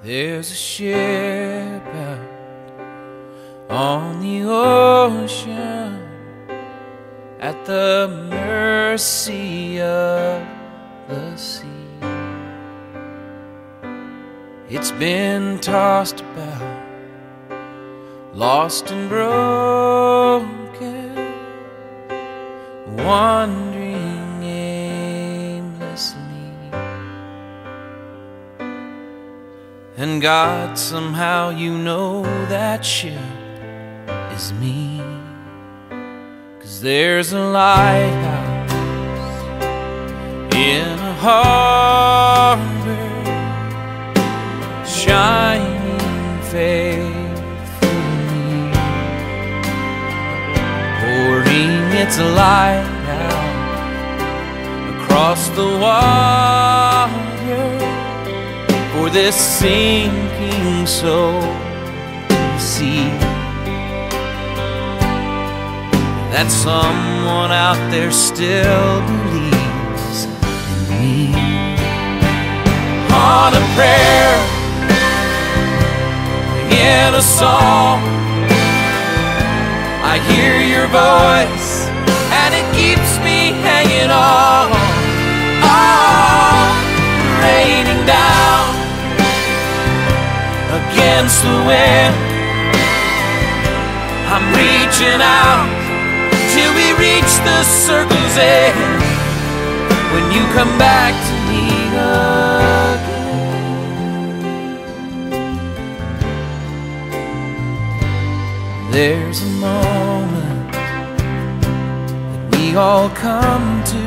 There's a ship out on the ocean at the mercy of the sea. It's been tossed about, lost and broken, wandering aimlessly. And God, somehow you know that ship is me. 'Cause there's a lighthouse in a harbor, shining faithfully, pouring its light out across the water for this sinking soul to see that someone out there still believes in me. On a prayer, in a song, I hear your voice and it keeps me hanging on. Oh, raining down against the wind, I'm reaching out till we reach the circle's end. When you come back to me again, there's a moment that we all come to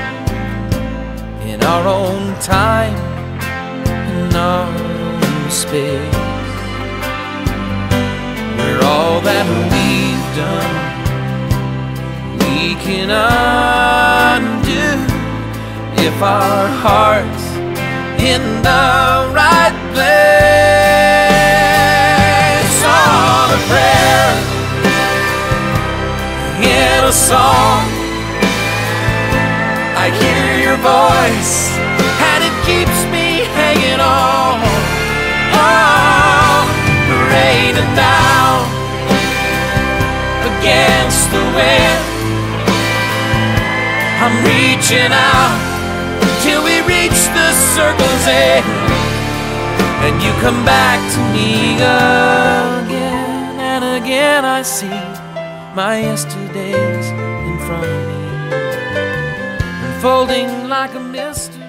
in our own time, in our own space, where all that we've done we can undo if our heart's in the right place. On a prayer, in a song, I hear your voice and it keeps me hanging on. Oh, raining down against the wind, I'm reaching out till we reach the circle's end. And you come back to me again and again. I see my yesterdays in front of me, unfolding like a mystery.